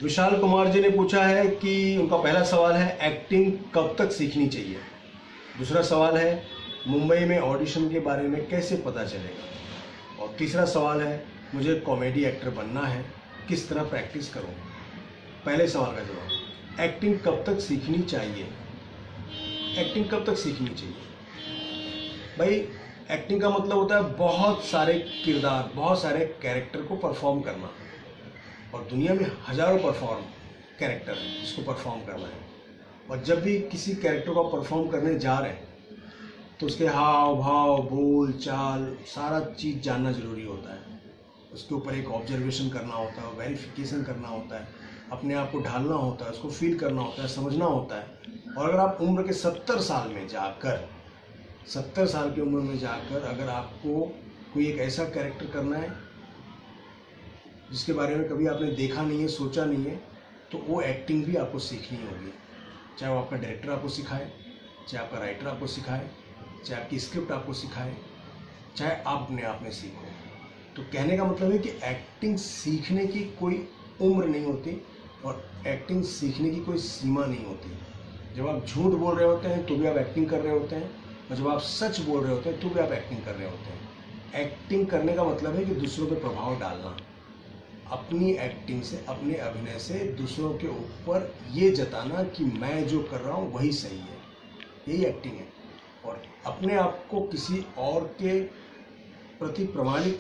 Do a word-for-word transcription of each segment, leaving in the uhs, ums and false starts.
विशाल कुमार जी ने पूछा है कि उनका पहला सवाल है एक्टिंग कब तक सीखनी चाहिए। दूसरा सवाल है मुंबई में ऑडिशन के बारे में कैसे पता चलेगा। और तीसरा सवाल है मुझे कॉमेडी एक्टर बनना है, किस तरह प्रैक्टिस करूं। पहले सवाल का जवाब, एक्टिंग कब तक सीखनी चाहिए। एक्टिंग कब तक सीखनी चाहिए भाई, एक्टिंग का मतलब होता है बहुत सारे किरदार, बहुत सारे कैरेक्टर को परफॉर्म करना। और दुनिया में हजारों परफॉर्म कैरेक्टर हैं जिसको परफॉर्म करना है। और जब भी किसी कैरेक्टर को परफॉर्म करने जा रहे हैं तो उसके हाव भाव, बोल चाल, सारा चीज़ जानना ज़रूरी होता है। उसके ऊपर एक ऑब्जर्वेशन करना होता है, वेरिफिकेशन करना होता है, अपने आप को ढालना होता है, उसको फील करना होता है, समझना होता है। और अगर आप उम्र के सत्तर साल में जाकर सत्तर साल की उम्र में जाकर अगर आपको कोई एक ऐसा कैरेक्टर करना है जिसके बारे में कभी आपने देखा नहीं है, सोचा नहीं है, तो वो एक्टिंग भी आपको सीखनी होगी। चाहे वो आपका डायरेक्टर आपको सिखाए, चाहे आपका राइटर आपको सिखाए, चाहे आपकी स्क्रिप्ट आपको सिखाए, चाहे आप अपने आप में सीखो। तो कहने का मतलब है कि एक्टिंग सीखने की कोई उम्र नहीं होती और एक्टिंग सीखने की कोई सीमा नहीं होती। जब आप झूठ बोल रहे होते हैं तो भी आप एक्टिंग कर रहे होते हैं, और जब आप सच बोल रहे होते हैं तो भी आप एक्टिंग कर रहे होते हैं। एक्टिंग करने का मतलब है कि दूसरों पे प्रभाव डालना, अपनी एक्टिंग से, अपने अभिनय से दूसरों के ऊपर ये जताना कि मैं जो कर रहा हूँ वही सही है, यही एक्टिंग है। और अपने आप को किसी और के प्रति प्रमाणित,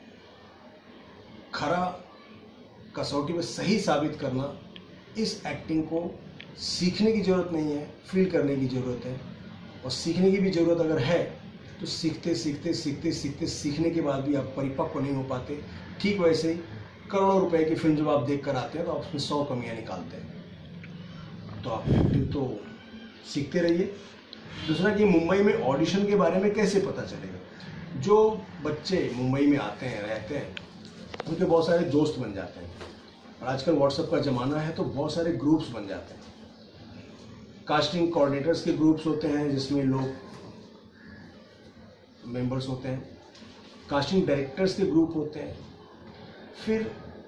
खरा, कसौटी में सही साबित करना, इस एक्टिंग को सीखने की ज़रूरत नहीं है, फील करने की ज़रूरत है। और सीखने की भी ज़रूरत अगर है तो सीखते सीखते सीखते सीखते सीखने के बाद भी आप परिपक्व नहीं हो पाते। ठीक वैसे ही करोड़ों रुपए की फिल्म जब आप देख कर आते हैं तो आप उसमें सौ कमियां निकालते हैं। तो आप एक्टिंग तो सीखते रहिए। दूसरा कि मुंबई में ऑडिशन के बारे में कैसे पता चलेगा। जो बच्चे मुंबई में आते हैं, रहते हैं, उनके बहुत सारे दोस्त बन जाते हैं। और आजकल व्हाट्सएप का ज़माना है तो बहुत सारे ग्रुप्स बन जाते हैं। कास्टिंग कोऑर्डिनेटर्स के ग्रुप्स होते हैं जिसमें लोग मेंबर्स होते हैं, कास्टिंग डायरेक्टर्स के ग्रुप होते हैं, फिर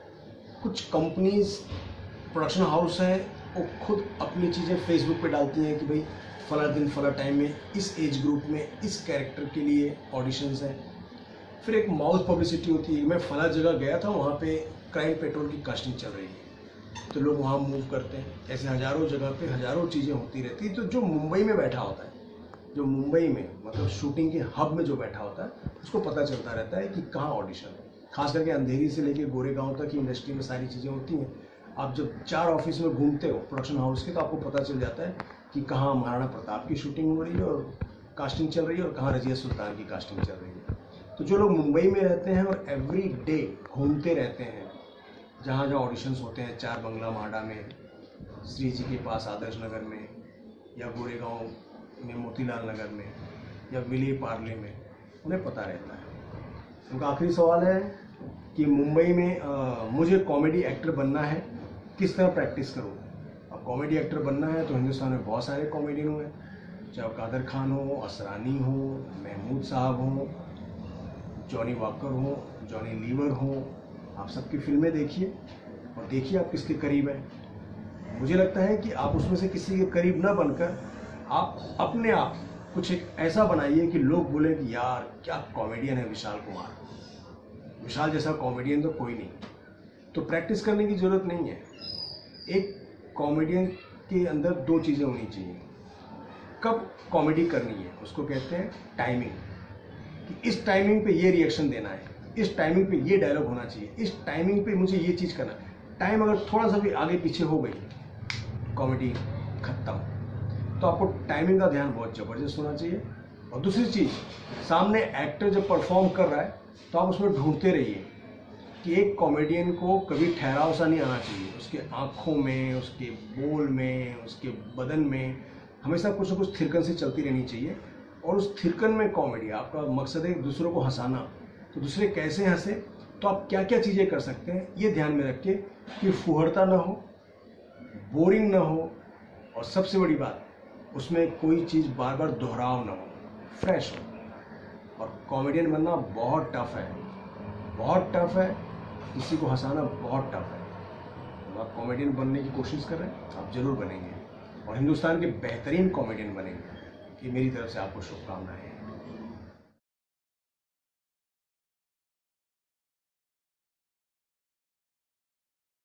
कुछ कंपनीज, प्रोडक्शन हाउस है, वो खुद अपनी चीज़ें फेसबुक पे डालती हैं कि भाई फला दिन फला टाइम में इस एज ग्रुप में इस कैरेक्टर के लिए ऑडिशंस हैं। फिर एक माउथ पब्लिसिटी होती है, मैं फला जगह गया था, वहाँ पे क्राइम पेट्रोल की कास्टिंग चल रही है, तो लोग वहाँ मूव करते हैं। ऐसे हज़ारों जगह पे हज़ारों चीज़ें होती रहती। तो जो मुंबई में बैठा होता है, जो मुंबई में मतलब शूटिंग के हब में जो बैठा होता है, उसको पता चलता रहता है कि कहाँ ऑडिशन है। खास करके अंधेरी से लेके गोरेगांव तक की इंडस्ट्री में सारी चीज़ें होती हैं। आप जब चार ऑफिस में घूमते हो प्रोडक्शन हाउस के, तो आपको पता चल जाता है कि कहाँ महाराणा प्रताप की शूटिंग हो रही है और कास्टिंग चल रही है और कहाँ रजिया सुल्तान की कास्टिंग चल रही है। तो जो लोग मुंबई में रहते हैं और एवरी डे घूमते रहते हैं जहाँ जहाँ ऑडिशंस होते हैं, चार बंगला माडा में, श्री जी के पास आदर्श नगर में, या गोरेगांव में मोतीलाल नगर में, या विले पार्ले में, उन्हें पता रहता है। उनका आखिरी सवाल है कि मुंबई में आ, मुझे कॉमेडी एक्टर बनना है, किस तरह प्रैक्टिस करूं। अब कॉमेडी एक्टर बनना है तो हिंदुस्तान में बहुत सारे कॉमेडियन हैं, चाहे कादर खान हो, असरानी हो, महमूद साहब हो, जॉनी वॉकर हो, जॉनी लीवर हो। आप सबकी फिल्में देखिए और देखिए आप किसके करीब हैं। मुझे लगता है कि आप उसमें से किसी के करीब ना बनकर आप अपने आप कुछ एक ऐसा बनाइए कि लोग बोले कि यार क्या कॉमेडियन है विशाल कुमार, विशाल जैसा कॉमेडियन तो कोई नहीं। तो प्रैक्टिस करने की ज़रूरत नहीं है। एक कॉमेडियन के अंदर दो चीज़ें होनी चाहिए। कब कॉमेडी करनी है उसको कहते हैं टाइमिंग, कि इस टाइमिंग पे ये रिएक्शन देना है, इस टाइमिंग पे ये डायलॉग होना चाहिए, इस टाइमिंग पे मुझे ये चीज़ करना है। टाइम अगर थोड़ा सा भी आगे पीछे हो गई, कॉमेडी खत्म। तो आपको टाइमिंग का ध्यान बहुत ज़बरदस्त होना चाहिए। और दूसरी चीज़, सामने एक्टर जब परफॉर्म कर रहा है तो आप उसमें ढूंढते रहिए कि एक कॉमेडियन को कभी ठहराव सा नहीं आना चाहिए। उसके आँखों में, उसके बोल में, उसके बदन में हमेशा कुछ ना कुछ थिरकन से चलती रहनी चाहिए। और उस थिरकन में कॉमेडी, आपका मकसद है दूसरों को हंसाना, तो दूसरे कैसे हंसे, तो आप क्या क्या चीज़ें कर सकते हैं ये ध्यान में रखिए कि फुहड़ता ना हो, बोरिंग ना हो, और सबसे बड़ी बात उसमें कोई चीज़ बार बार दोहराव ना हो, फ्रेश हो। और कॉमेडियन बनना बहुत टफ है, बहुत टफ है, किसी को हंसाना बहुत टफ है। आप कॉमेडियन बनने की कोशिश कर रहे हैं, आप जरूर बनेंगे और हिंदुस्तान के बेहतरीन कॉमेडियन बनेंगे। ये मेरी तरफ से आपको शुभकामनाएं।